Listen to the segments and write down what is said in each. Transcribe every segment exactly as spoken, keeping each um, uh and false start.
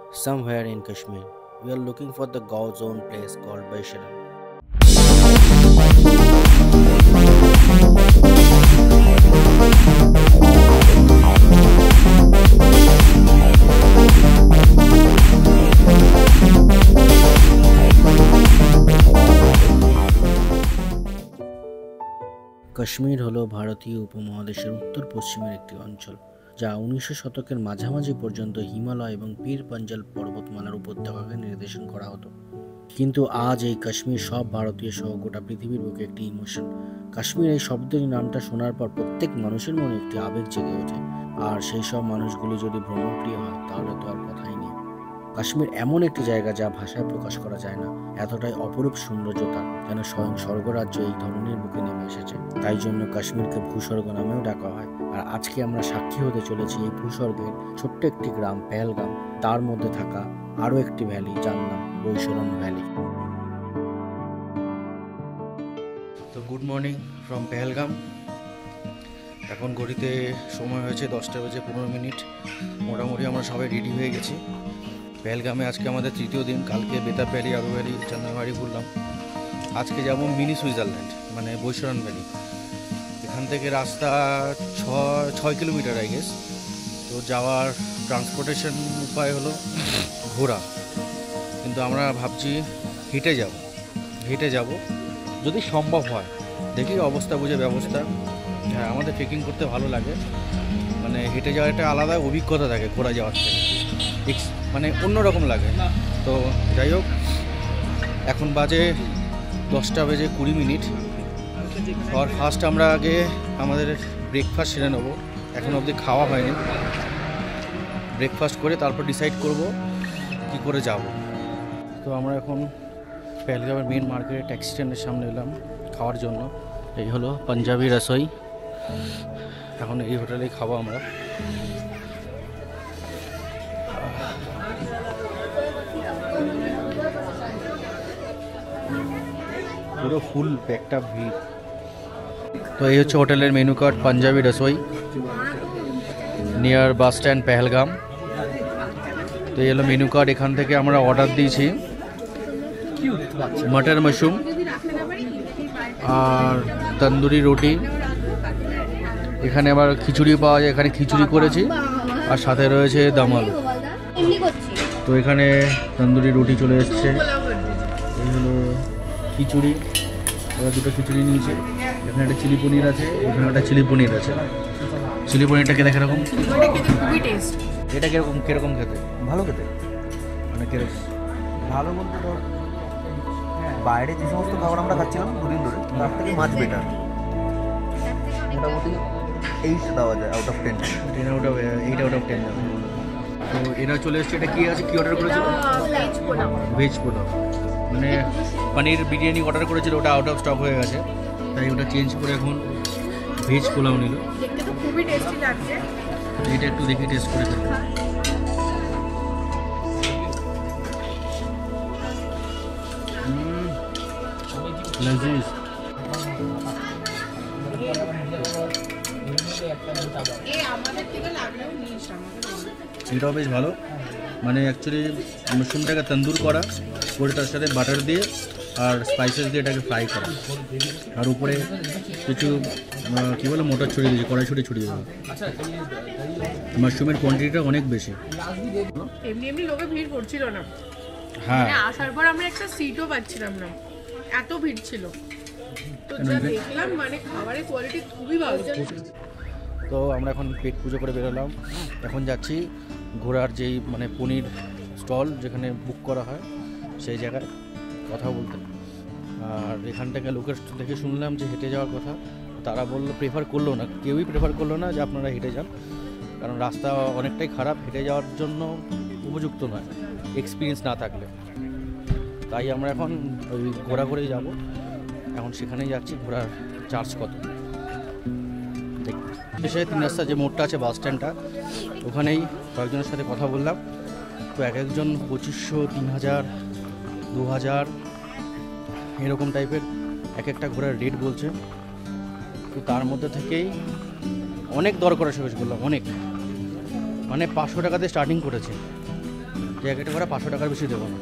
somewhere in Kashmir. We are looking for the God's own place called Baisharan. Kashmir হলো ভারতীয় উপমহাদেশের উত্তর পশ্চিমের একটি অঞ্চল, যা উনিশশো শতকের মাঝামাঝি পর্যন্ত হিমালয় এবং পীর পাঞ্জাল পর্বতমালার উপত্যকাকে নির্দেশন করা হতো। কিন্তু আজ এই কাশ্মীর সব ভারতীয় সহ গোটা পৃথিবীর বুকে একটি ইমোশন। কাশ্মীর এই শব্দের নামটা শোনার পর প্রত্যেক মানুষের মনে একটি আবেগ জেগে ওঠে, আর সেই সব মানুষগুলি যদি ভ্রমণপ্রিয় হয় তাহলে তো আর কথাই নেই। কাশ্মীর এমন একটি জায়গা যা ভাষায় প্রকাশ করা যায় না, এতটাই অপরূপ সৌন্দর্য তার, যেন স্বয়ং স্বর্গরাজ্য এই ধরনের বুকে নেমে এসেছে। তাই জন্য কাশ্মীরকে ভূস্বর্গ নামেও ডাকা হয়। আর আজকে আমরা সাক্ষী হতে চলেছি এই ভূস্বর্গের ছোট্ট একটি গ্রাম পেহেলগাম, তার মধ্যে থাকা আরও একটি ভ্যালি যার নাম বৈশরণ ভ্যালি। তো গুড মর্নিং ফ্রম পেহেলগাম। এখন ঘড়িতে সময় হয়েছে দশটা বেজে পনেরো মিনিট। মোটামুটি আমরা সবাই রেডি হয়ে গেছি। পেহেলগামে আজকে আমাদের তৃতীয় দিন। কালকে বেতাব ভ্যালি, আরো ভ্যালি, চান্দামারি ঘুরলাম। আজকে যাব মিনি সুইজারল্যান্ড, মানে বৈশরণ ভ্যালি। এখান থেকে রাস্তা ছয় ছয় কিলোমিটার আই গেস। তো যাওয়ার ট্রান্সপোর্টেশন উপায় হলো ঘোড়া, কিন্তু আমরা ভাবছি হেঁটে যাব হেঁটে যাব যদি সম্ভব হয়। দেখি অবস্থা বুঝে ব্যবস্থা। হ্যাঁ, আমাদের ট্রেকিং করতে ভালো লাগে, মানে হেঁটে যাওয়ার একটা আলাদা অভিজ্ঞতা থাকে ঘোড়া যাওয়ার থেকে, মানে অন্যরকম লাগে। তো যাই হোক, এখন বাজে দশটা বেজে কুড়ি মিনিট। আর ফার্স্ট আমরা আগে আমাদের ব্রেকফাস্ট সেরে নেবো। এখন অবধি খাওয়া হয়নি। ব্রেকফাস্ট করে তারপর ডিসাইড করব কি করে যাব। তো আমরা এখন পেহেলগামের মেন মার্কেটে ট্যাক্সি স্ট্যান্ডের সামনে এলাম খাওয়ার জন্য। এই হলো পাঞ্জাবি রসোই। এখন এই হোটেলেই খাবো আমরা। পুরো ফুল একটা ভিড়। তো এই হচ্ছে হোটেলের menu card, Punjabi Rasoi, near bus stand Pahalgam. তো এই হলো মেনু কার্ড। এখান থেকে আমরা অর্ডার দিয়েছি মটর মাশরুম আর তন্দুরি রুটি। এখানে আবার খিচুড়ি পাওয়া যায়, এখানে খিচুড়ি করেছি, আর সাথে রয়েছে দম আলু। তো এখানে তন্দুরি রুটি চলে এসছে। এই হলো খিচুড়ি, ওরা দুটো খিচুড়ি নিয়েছে। এখানে একটা চিলি পনির আছে, এখানে একটা চিলি পনির আছে। চিলি পনিরটা খেতে কিরকম? এটা কিরকম কিরকম খেতে? ভালো খেতে, মানে কিরকম ভালো বলতে ধর বাইরে যে সমস্ত খাবার আমরা খাচ্ছিলাম দুদিন ধরে, তার থেকে মাছ বেটার। মোটামুটি এইট দেওয়া যায় out of ten. Ten out of eight out of ten যাবে। তো এরা চলে এসছে। এটা কি আছে, কি অর্ডার করেছিল? ভেজ পোলাও, মানে পনির বিরিয়ানি অর্ডার করেছিল, ওটা আউট অফ স্টক হয়ে গেছে, তাই ওটা চেঞ্জ করে এখন ভেজ পোলাও নিল। দেখতে তো খুবই টেস্টি লাগছে। এটা একটু দেখে টেস্ট করে খেতে। লজিজ এটাও বেশ ভালো। মানে অ্যাকচুয়ালি মাশরুমটাকে তন্দুর করা করে তার সাথে বাটার দিয়ে আর স্পাইসেস দিয়ে এটাকে ফ্রাই করা, আর উপরে কিছু কী বলে মোটর ছড়িয়ে দিয়েছে, কড়াইশুঁটি ছড়িয়ে দেবো। মাশরুমের কোয়ান্টিটিটা অনেক বেশি। এমনি এমনি লোকে ভিড় করছিল না। হ্যাঁ, মানে আসার পর আমরা একটা সিটও পাচ্ছিলাম না, এত ভিড় ছিল। তো যা দেখলাম, মানে খাবারের কোয়ালিটি খুবই ভালো। তো আমরা এখন পেট পুজো করে বেরোলাম। এখন যাচ্ছি ঘোড়ার যেই মানে পনির স্টল যেখানে বুক করা হয় সেই জায়গায় কথা বলতে। আর এখান থেকে লোকের দেখে শুনলাম যে হেঁটে যাওয়ার কথা। তারা বললো, প্রেফার করলো না, কেউই প্রেফার করলো না যে আপনারা হেঁটে যান, কারণ রাস্তা অনেকটাই খারাপ, হেঁটে যাওয়ার জন্য উপযুক্ত নয় এক্সপিরিয়েন্স না থাকলে। তাই আমরা এখন ওই ঘোড়া করেই যাব। এখন সেখানেই যাচ্ছি। ঘোড়ার চার্জ কত এসে তিন রাস্তা যে মোড়টা আছে বাস স্ট্যান্ডটা, ওখানেই কয়েকজনের সাথে কথা বললাম। তো এক একজন পঁচিশশো, তিন হাজার, দু হাজার এরকম টাইপের এক একটা ঘোড়ার রেট বলছে। তো তার মধ্যে থেকেই অনেক দর করা শেষ করলাম, অনেক, মানে পাঁচশো টাকাতে স্টার্টিং করেছে। জ্যাকেটে করে পাঁচশো টাকার বেশি দেবো না।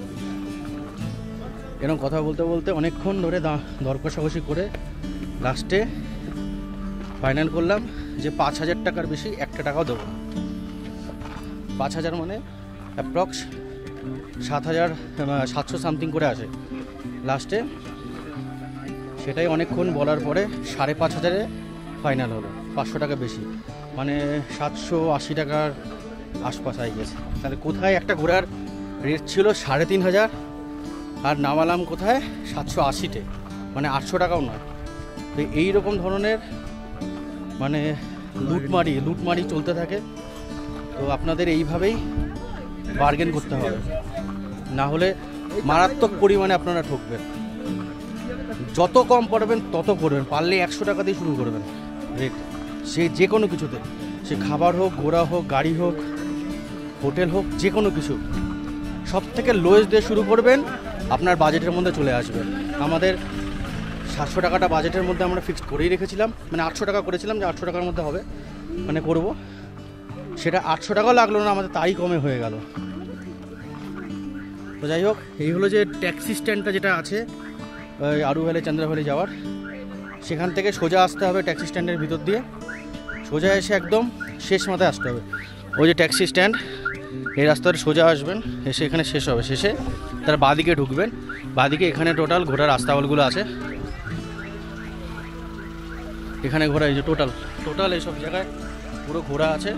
এরকম কথা বলতে বলতে অনেকক্ষণ ধরে দর কষাকষি করে লাস্টে ফাইনাল করলাম যে পাঁচ হাজার টাকার বেশি একটা টাকাও দেবো না। পাঁচ হাজার মানে অ্যাপ্রক্স সাত হাজার সাতশো সামথিং করে আসে লাস্টে। সেটাই অনেকক্ষণ বলার পরে সাড়ে পাঁচ হাজারে ফাইনাল হলো, পাঁচশো টাকা বেশি, মানে সাতশো আশি টাকার আশপাশ আই গেছে। তাহলে কোথায় একটা ঘোড়ার রেট ছিল সাড়ে তিন হাজার আর নামালাম কোথায় সাতশো আশিতে, মানে আটশো টাকাও নয়। তো এইরকম ধরনের মানে লুটমারি লুটমারি চলতে থাকে। তো আপনাদের এইভাবেই বার্গেন করতে হবে, না হলে মারাত্মক পরিমাণে আপনারা ঠকবেন। যত কম পারবেন তত করবেন, পারলে একশো টাকা দিয়ে শুরু করবেন রেট, সে যে কোনো কিছুতে, সে খাবার হোক, ঘোরা হোক, গাড়ি হোক, হোটেল হোক, যে কোনো কিছু সব থেকে লোয়েস্ট দিয়ে শুরু করবেন, আপনার বাজেটের মধ্যে চলে আসবে। আমাদের সাতশো টাকাটা বাজেটের মধ্যে আমরা ফিক্সড করেই রেখেছিলাম, মানে আটশো টাকা করেছিলাম যে আটশো টাকার মধ্যে হবে, মানে করব। সেটা আটশো টাকাও লাগলো না আমাদের, তাই কমে হয়ে গেল। তো যাই হোক, এই হলো যে ট্যাক্সি স্ট্যান্ডটা যেটা আছে ওই আরু ভ্যালি চন্দ্রা ভ্যালি যাওয়ার, সেখান থেকে সোজা আসতে হবে ট্যাক্সি স্ট্যান্ডের ভিতর দিয়ে, সোজা এসে একদম শেষ মাথায় আসতে হবে। ওই যে ট্যাক্সি স্ট্যান্ড, এই রাস্তাটা সোজা আসবেন, এসে এখানে শেষ হবে, শেষে তার বাঁদিকে ঢুকবেন। বাঁদিকে এখানে টোটাল ঘোরার রাস্তাগুলো আছে, এখানে ঘোরা, এই যে টোটাল টোটাল এইসব জায়গায় পুরো ঘোরা আছে।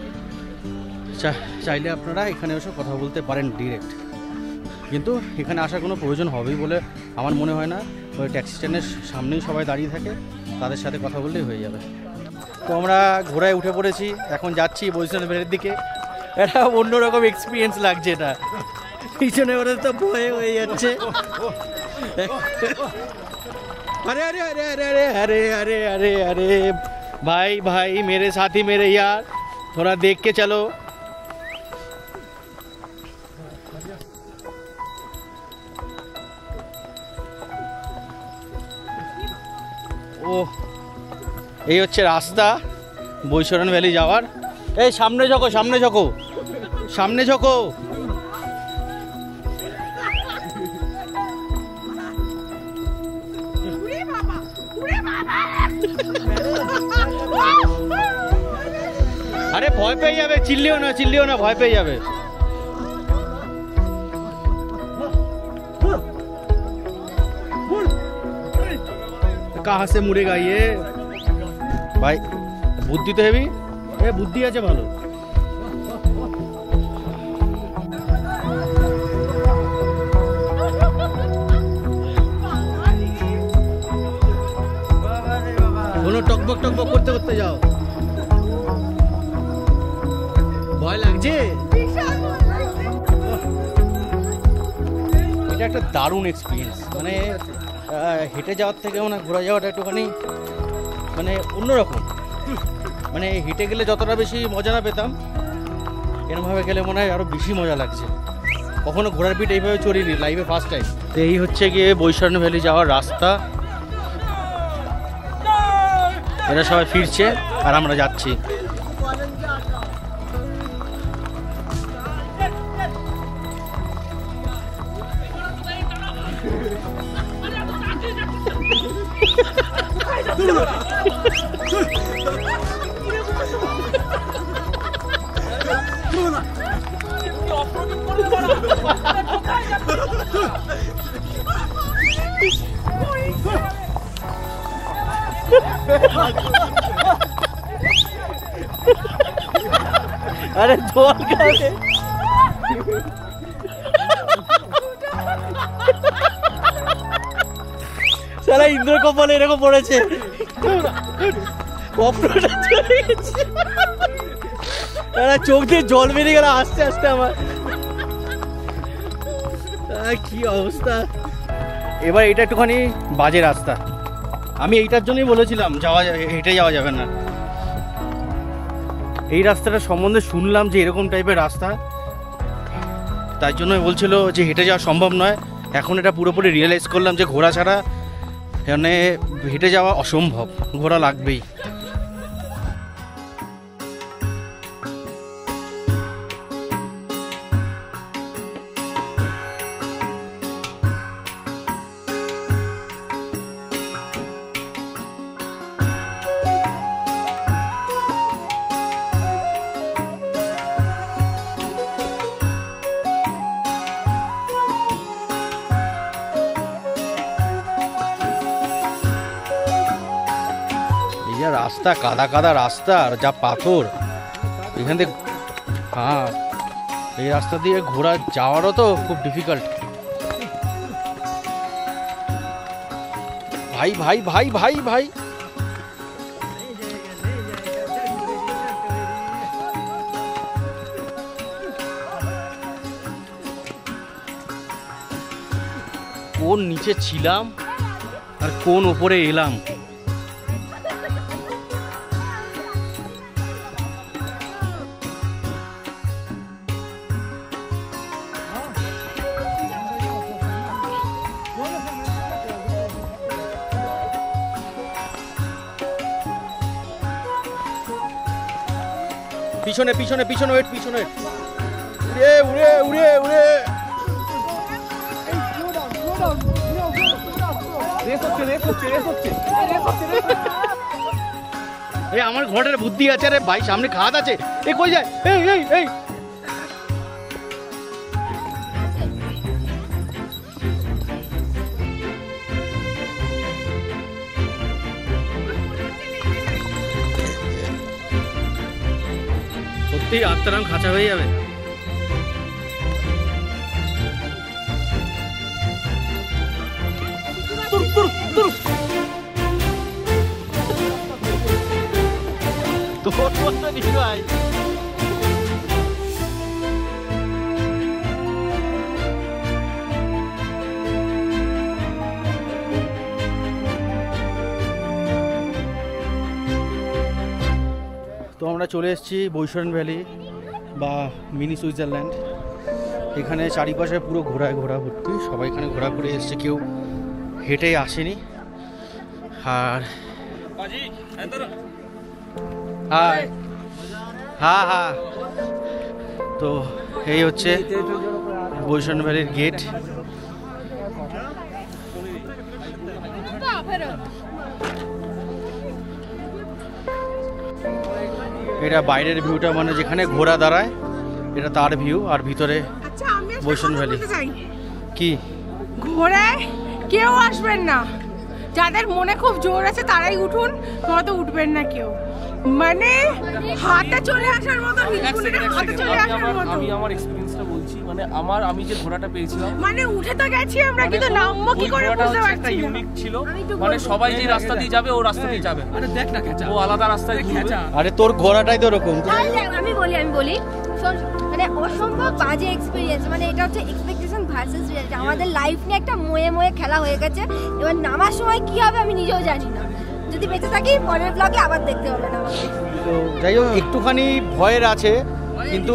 চাইলে আপনারা এখানে এসে কথা বলতে পারেন ডিরেক্ট, কিন্তু এখানে আসার কোনো প্রয়োজন হবেই বলে আমার মনে হয় না। ওই ট্যাক্সি স্ট্যান্ডের সামনেই সবাই দাঁড়িয়ে থাকে, তাদের সাথে কথা বললেই হয়ে যাবে। তো আমরা ঘোড়ায় উঠে পড়েছি, এখন যাচ্ছি বৈষ্ণব ভ্যালির দিকে। এটা অন্যরকম এক্সপিরিয়েন্স লাগছে, এটা পিছনে ওরা তো ভয়ে হয়ে যাচ্ছে। अरे अरे अरे अरे अरे अरे अरे अरे अरे भाई भाई मेरे साथी मेरे यार, थोड़ा देख के चलो। ও এই হচ্ছে রাস্তা বৈশরণ ভ্যালি যাওয়ার। এই সামনে ঝোঁকো, সামনে ঝোঁকো, সামনে ঝোঁকো। আরে ভয় পেয়ে যাবে, চিল্লিও না চিল্লিও না, ভয় পেয়ে যাবে। कहाँ से मुड़ेगा ये भाई, বুদ্ধি তো হেভি, এ বুদ্ধি আছে ভালো। কোনো টকবক টকবক করতে করতে যাও, ভয় লাগছে। এটা একটা দারুণ এক্সপিরিয়েন্স, মানে হেঁটে যাওয়ার থেকেও না ঘোরা যাওয়াটা একটুখানি মানে অন্যরকম। মানে হেঁটে গেলে যতটা বেশি মজা না পেতাম, এরমভাবে গেলে মনে হয় আরও বেশি মজা লাগছে। কখনো ঘোড়ার পিঠ এইভাবে চড়িনি, লাইফে ফার্স্ট টাইম। তো এই হচ্ছে গিয়ে বৈশরণ ভ্যালি যাওয়ার রাস্তা। এরা সবাই ফিরছে আর আমরা যাচ্ছি। আরে জল খাবে, সারা ইন্দ্র কপালে এরকম পড়েছে, চোখ দিয়ে জল বেরিয়ে গেল আস্তে আস্তে। আমার কি অবস্থা। এবার এটা একটুখানি বাজে রাস্তা, আমি এইটার জন্যই বলেছিলাম যাওয়া হেঁটে যাওয়া যাবে না। এই রাস্তাটা সম্বন্ধে শুনলাম যে এরকম টাইপের রাস্তা, তাই জন্য বলছিল যে হেঁটে যাওয়া সম্ভব নয়। এখন এটা পুরোপুরি রিয়েলাইজ করলাম যে ঘোড়া ছাড়া এখানে হেঁটে যাওয়া অসম্ভব, ঘোড়া লাগবেই। রাস্তা, কাদা কাদা রাস্তা আর যা পাথর এখান থেকে। হ্যাঁ, এই রাস্তা দিয়ে ঘোরা যাওয়ারও তো খুব ডিফিকাল্ট। ভাই ভাই ভাই ভাই ভাই কোন নিচে ছিলাম আর কোন ওপরে এলাম। পিছনে পিছনে পিছনে ওয়েট, পিছনে উড়ে উড়ে উড়ে উড়ে এই আমার ঘরের বুদ্ধি আছে রে ভাই, সামনে খাদ আছে। এ কই যায়? এই এই এই সত্যি আত্মারাম খাঁচা হয়ে যাবে। তোর মতো নিশ্চয় তো আমরা চলে এসেছি বৈশরণ ভ্যালি বা মিনি সুইজারল্যান্ড। এখানে চারিপাশে পুরো ঘোরায় ঘোরা ভর্তি, সবাই এখানে ঘোরা ঘুরে এসছে, কেউ হেঁটে আসেনি। আর হ্যাঁ হ্যাঁ হ্যাঁ তো এই হচ্ছে বৈশরণ ভ্যালির গেট। এটা বাইরের ভিউটা, মানে যেখানে ঘোড়া দাঁড়ায় এটা তার ভিউ, আর ভিতরে বৈশরণ ভ্যালি। কি ঘোড়ায় কেউ আসবেন না, যাদের মনে খুব জোর আছে তারাই উঠুন, নয়তো উঠবেন না কেউ। মানে হাতে চলে আসার মতো, হাতে চলে আসার মতো। আমি আমার এক্সপেরিয়েন্সটা বলছি, মানে আমার আমি যে ঘোড়াটা পেয়েছিলাম, মানে উঠে তো গেছি আমরা, কিন্তু নামবো কি করে বুঝতে পারছি না। ইউনিক ছিল, মানে সবাই যে রাস্তা দিয়ে যাবে ও রাস্তা দিয়ে যাবে, আরে দেখ না খেচা, ও আলাদা রাস্তায় ঘুরবে। আরে তোর ঘোড়াটাই তো এরকম। আমি বলি আমি বলি মানে অসম্ভব বাজে এক্সপেরিয়েন্স। মানে এটা হচ্ছে এক্সপেকটেশন ভার্সেস রিয়ালিটি। আমাদের লাইফ নিয়ে একটা ময়ে ময়ে খেলা হয়ে গেছে। এবার নামার সময় কি হবে আমি নিজেও জানি না। যদি বেঁচে থাকি পরের ব্লগে আবার দেখতে হবে না আমাকে। তো যাই হোক, একটুখানি ভয়ের আছে, কিন্তু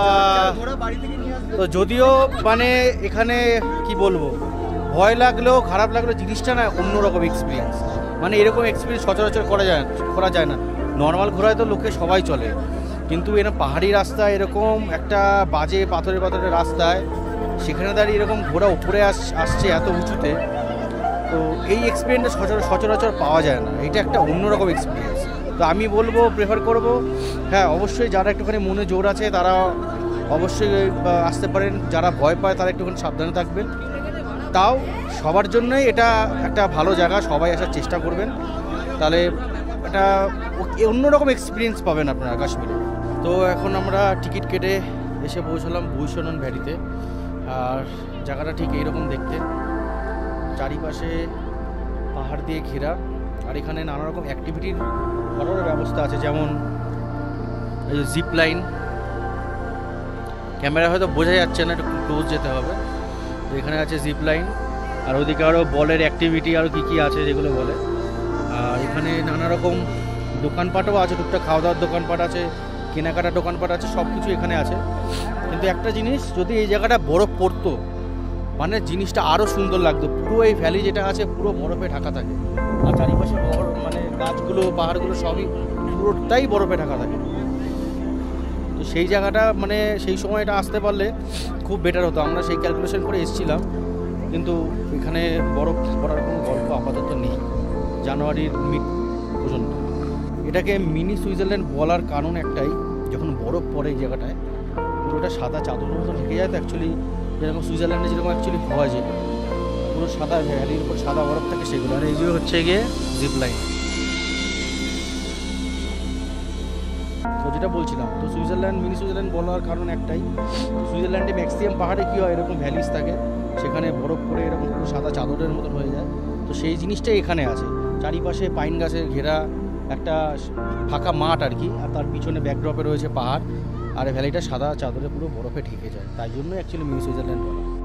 তো যদিও মানে এখানে কি বলবো, ভয় লাগলেও খারাপ লাগলেও জিনিসটা না অন্যরকম এক্সপিরিয়েন্স। মানে এরকম এক্সপিরিয়েন্স সচরাচর করা যায় করা যায় না। নর্মাল ঘোড়ায় তো লোকে সবাই চলে, কিন্তু এরকম পাহাড়ি রাস্তায় এরকম একটা বাজে পাথরে পাথরের রাস্তায় সেখানে দাঁড়িয়ে এরকম ঘোড়া উপরে আস আসছে এত উঁচুতে, তো এই এক্সপিরিয়েন্সটা সচর সচরাচর পাওয়া যায় না। এটা একটা অন্যরকম এক্সপিরিয়েন্স। তো আমি বলবো, প্রেফার করব, হ্যাঁ অবশ্যই যারা একটুখানি মনে জোর আছে তারা অবশ্যই আসতে পারেন। যারা ভয় পায় তারা একটুখানি সাবধানে থাকবেন। তাও সবার জন্যই এটা একটা ভালো জায়গা, সবাই আসার চেষ্টা করবেন, তাহলে একটা অন্যরকম এক্সপিরিয়েন্স পাবেন আপনারা কাশ্মীরে। তো এখন আমরা টিকিট কেটে এসে পৌঁছলাম বৈশরণ ভ্যালিতে। আর জায়গাটা ঠিক এইরকম দেখতে, চারিপাশে পাহাড় দিয়ে ঘেরা, আর এখানে নানা রকম অ্যাক্টিভিটির করার ব্যবস্থা আছে, যেমন এই জিপ লাইন। ক্যামেরা হয়তো বোঝা যাচ্ছে না, একটু ক্লোজ যেতে হবে। তো এখানে আছে জিপ লাইন, আর ওদিকে আরও বলের অ্যাক্টিভিটি আরও কী কী আছে যেগুলো বলে। আর এখানে নানা রকম দোকানপাটও আছে, টুকটাক খাওয়া দাওয়ার দোকানপাট আছে, কেনাকাটার দোকানপাট আছে, সব কিছু এখানে আছে। কিন্তু একটা জিনিস, যদি এই জায়গাটা বরফ পড়তো মানে জিনিসটা আরও সুন্দর লাগতো। পুরো এই ভ্যালি যেটা আছে পুরো বরফে ঢাকা থাকে, আর চারিপাশে বরফ, মানে গাছগুলো পাহাড়গুলো সবই পুরোটাই বরফে ঢাকা থাকে। তো সেই জায়গাটা মানে সেই সময়টা আসতে পারলে খুব বেটার হতো। আমরা সেই ক্যালকুলেশন করে এসেছিলাম, কিন্তু এখানে বরফ পড়ার কোনো গল্প আপাতত নেই জানুয়ারির মিড পর্যন্ত। এটাকে মিনি সুইজারল্যান্ড বলার কারণ একটাই, যখন বরফ পড়ে এই জায়গাটায় পুরোটা সাদা চাদরের মতো ঢেকে যায়। তো অ্যাকচুয়ালি যেরকম সুইজারল্যান্ডে যেরকম অ্যাকচুয়ালি হয়, যে পুরো সাদা ভ্যালির উপর সাদা বরফ থাকে সেগুলো। আর এই যে হচ্ছে গিয়ে জিপ লাইন। তো যেটা বলছিলাম, তো সুইজারল্যান্ড মিনি সুইজারল্যান্ড বলার কারণ একটাই, সুইজারল্যান্ডে ম্যাক্সিমাম পাহাড়ে কী হয় এরকম ভ্যালিস থাকে, সেখানে বরফ পড়ে এরকম পুরো সাদা চাদরের মতন হয়ে যায়। তো সেই জিনিসটাই এখানে আছে, চারিপাশে পাইন গাছের ঘেরা একটা ফাঁকা মাঠ আর কি, আর তার পিছনে ব্যাকড্রপে রয়েছে পাহাড়, আর ভ্যালিটা সাদা চাদরে পুরো বরফে ঢেকে যায়, তাই জন্য অ্যাকচুয়ালি মিনি সুইজারল্যান্ড বলা।